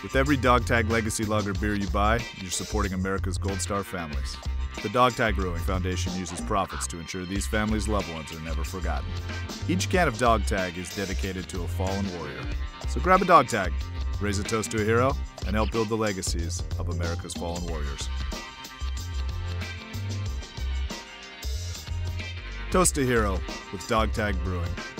With every Dog Tag Legacy Lager beer you buy, you're supporting America's Gold Star families. The Dog Tag Brewing Foundation uses profits to ensure these families' loved ones are never forgotten. Each can of Dog Tag is dedicated to a fallen warrior. So grab a Dog Tag, raise a toast to a hero, and help build the legacies of America's fallen warriors. Toast to Hero with Dog Tag Brewing.